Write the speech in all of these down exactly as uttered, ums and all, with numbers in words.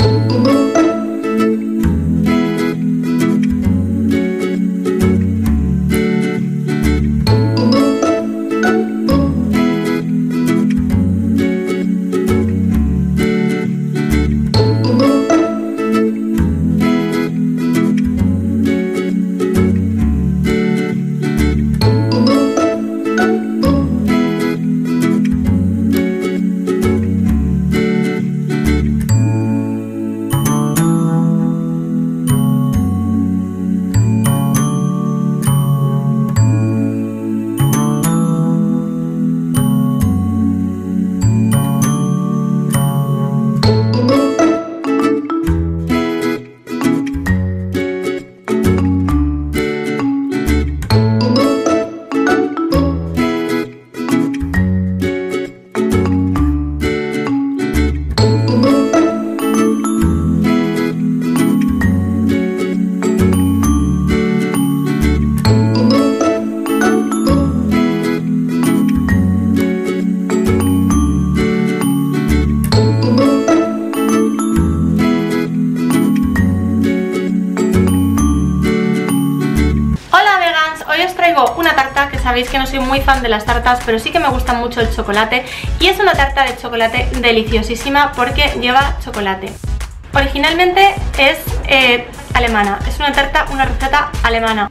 Una tarta que sabéis que no soy muy fan de las tartas, pero sí que me gusta mucho el chocolate, y es una tarta de chocolate deliciosísima porque lleva chocolate. Originalmente es eh, alemana, es una tarta, una receta alemana,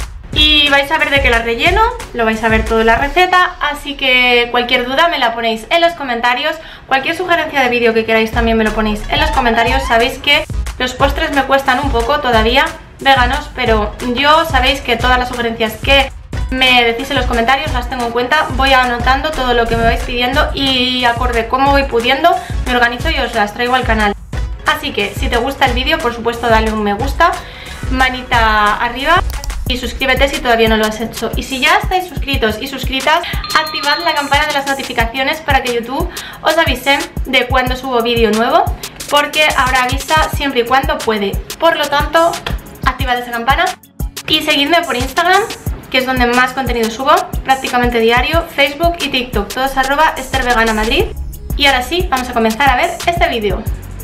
y vais a ver de qué la relleno, lo vais a ver todo en la receta, así que cualquier duda me la ponéis en los comentarios, cualquier sugerencia de vídeo que queráis también me lo ponéis en los comentarios. Sabéis que los postres me cuestan un poco todavía, veganos, pero yo sabéis que todas las sugerencias que me decís en los comentarios las tengo en cuenta, voy anotando todo lo que me vais pidiendo y acorde cómo voy pudiendo me organizo y os las traigo al canal. Así que si te gusta el vídeo, por supuesto dale un me gusta, manita arriba y suscríbete si todavía no lo has hecho. Y si ya estáis suscritos y suscritas, activad la campana de las notificaciones para que YouTube os avise de cuando subo vídeo nuevo, porque ahora avisa siempre y cuando puede. Por lo tanto, activad esa campana y seguidme por Instagram, que es donde más contenido subo, prácticamente diario, Facebook y TikTok, todos arroba Ester Vegana Madrid. Y ahora sí, vamos a comenzar a ver este vídeo.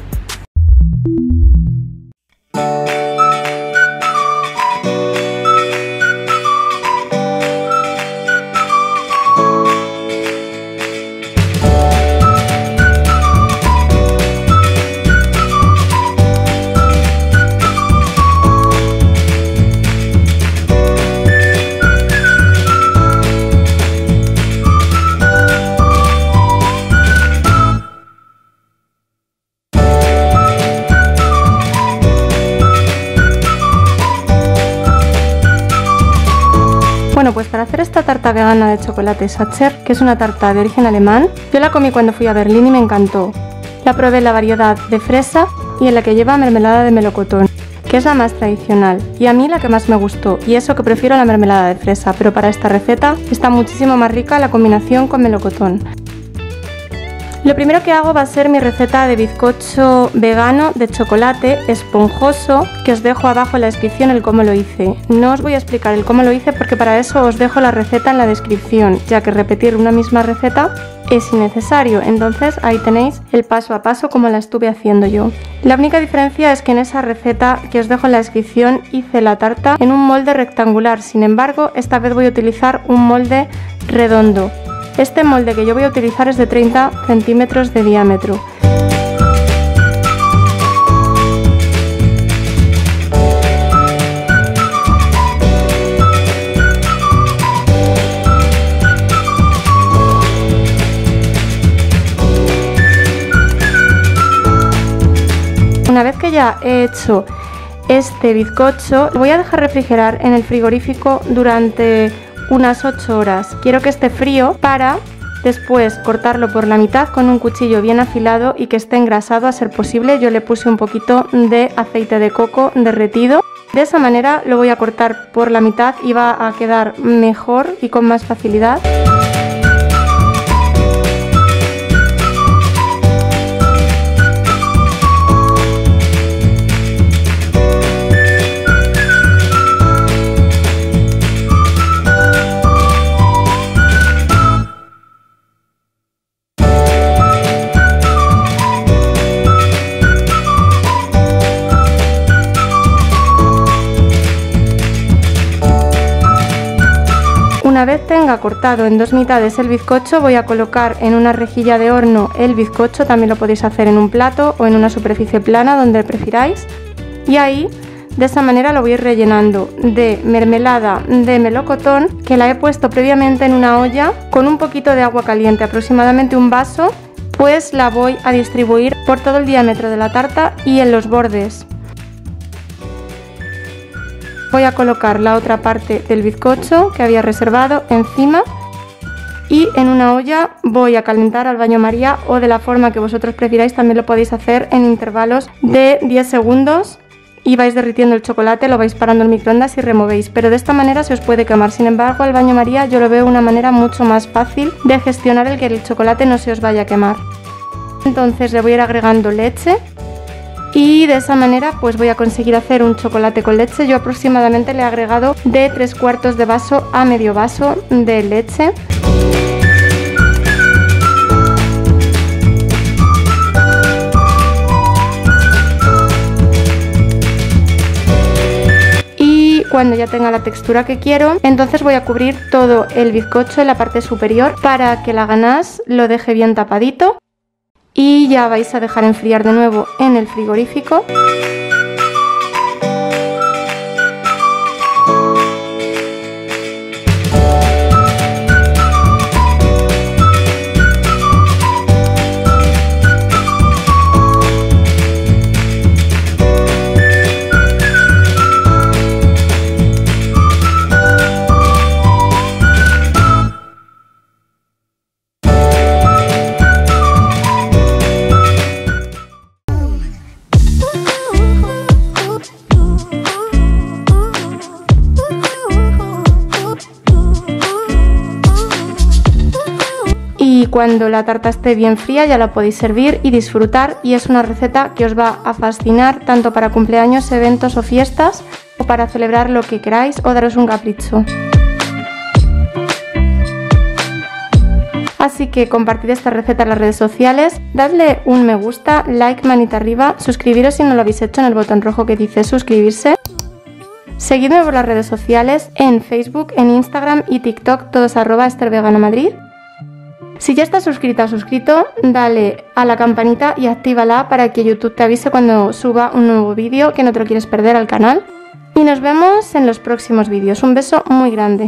Bueno, pues para hacer esta tarta vegana de chocolate Sacher, que es una tarta de origen alemán, yo la comí cuando fui a Berlín y me encantó. La probé en la variedad de fresa y en la que lleva mermelada de melocotón, que es la más tradicional, y a mí la que más me gustó, y eso que prefiero la mermelada de fresa, pero para esta receta está muchísimo más rica la combinación con melocotón. Lo primero que hago va a ser mi receta de bizcocho vegano de chocolate esponjoso, que os dejo abajo en la descripción el cómo lo hice. No os voy a explicar el cómo lo hice porque para eso os dejo la receta en la descripción, ya que repetir una misma receta es innecesario, entonces ahí tenéis el paso a paso como la estuve haciendo yo. La única diferencia es que en esa receta que os dejo en la descripción hice la tarta en un molde rectangular, sin embargo esta vez voy a utilizar un molde redondo. Este molde que yo voy a utilizar es de treinta centímetros de diámetro. Una vez que ya he hecho este bizcocho, lo voy a dejar refrigerar en el frigorífico durante unas ocho horas. Quiero que esté frío para después cortarlo por la mitad con un cuchillo bien afilado y que esté engrasado a ser posible. Yo le puse un poquito de aceite de coco derretido. De esa manera lo voy a cortar por la mitad y va a quedar mejor y con más facilidad. tenga cortado en dos mitades el bizcocho, voy a colocar en una rejilla de horno el bizcocho. También lo podéis hacer en un plato o en una superficie plana, donde prefiráis. Y ahí, de esa manera, lo voy a ir rellenando de mermelada de melocotón, que la he puesto previamente en una olla con un poquito de agua caliente, aproximadamente un vaso. Pues la voy a distribuir por todo el diámetro de la tarta y en los bordes. Voy a colocar la otra parte del bizcocho que había reservado encima y en una olla voy a calentar al baño María, o de la forma que vosotros prefiráis. También lo podéis hacer en intervalos de diez segundos y vais derritiendo el chocolate, lo vais parando en el microondas y removéis, pero de esta manera se os puede quemar. Sin embargo, al baño María yo lo veo una manera mucho más fácil de gestionar el que el chocolate no se os vaya a quemar. Entonces le voy a ir agregando leche. Y de esa manera pues voy a conseguir hacer un chocolate con leche. Yo aproximadamente le he agregado de tres cuartos de vaso a medio vaso de leche. Y cuando ya tenga la textura que quiero, entonces voy a cubrir todo el bizcocho en la parte superior para que la ganache lo deje bien tapadito. Y ya vais a dejar enfriar de nuevo en el frigorífico. Y cuando la tarta esté bien fría ya la podéis servir y disfrutar, y es una receta que os va a fascinar tanto para cumpleaños, eventos o fiestas, o para celebrar lo que queráis o daros un capricho. Así que compartid esta receta en las redes sociales, dadle un me gusta, like, manita arriba, suscribiros si no lo habéis hecho en el botón rojo que dice suscribirse. Seguidme por las redes sociales en Facebook, en Instagram y TikTok, todos arroba Ester Vegana Madrid. Si ya estás suscrita o suscrito, dale a la campanita y actívala para que YouTube te avise cuando suba un nuevo vídeo, que no te lo quieres perder al canal. Y nos vemos en los próximos vídeos. Un beso muy grande.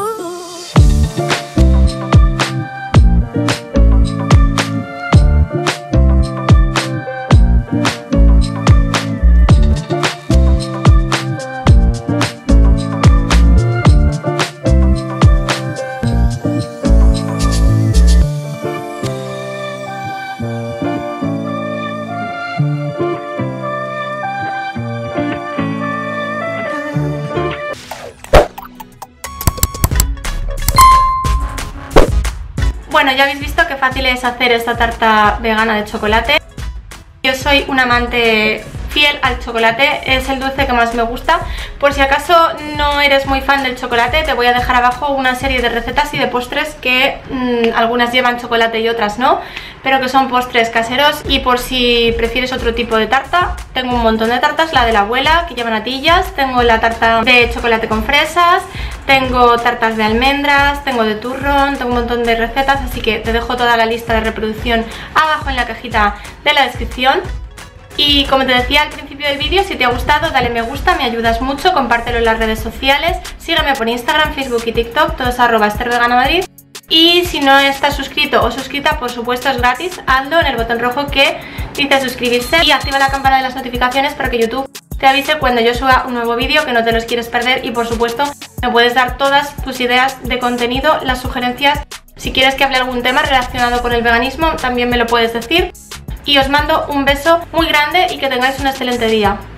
Bueno, ya habéis visto qué fácil es hacer esta tarta vegana de chocolate. Yo soy un amante fiel al chocolate, es el dulce que más me gusta. Por si acaso no eres muy fan del chocolate, te voy a dejar abajo una serie de recetas y de postres que mmm, algunas llevan chocolate y otras no, pero que son postres caseros. Y por si prefieres otro tipo de tarta, tengo un montón de tartas, la de la abuela que lleva natillas, tengo la tarta de chocolate con fresas, tengo tartas de almendras, tengo de turrón, tengo un montón de recetas, así que te dejo toda la lista de reproducción abajo en la cajita de la descripción. Y como te decía al principio del vídeo, si te ha gustado dale me gusta, me ayudas mucho, compártelo en las redes sociales, sígueme por Instagram, Facebook y TikTok, todos arroba Ester Vegana Madrid. Y si no estás suscrito o suscrita, por supuesto es gratis, hazlo en el botón rojo que dice suscribirse y activa la campana de las notificaciones para que YouTube te avise cuando yo suba un nuevo vídeo, que no te los quieres perder. Y por supuesto me puedes dar todas tus ideas de contenido, las sugerencias. Si quieres que hable algún tema relacionado con el veganismo, también me lo puedes decir. Y os mando un beso muy grande y que tengáis un excelente día.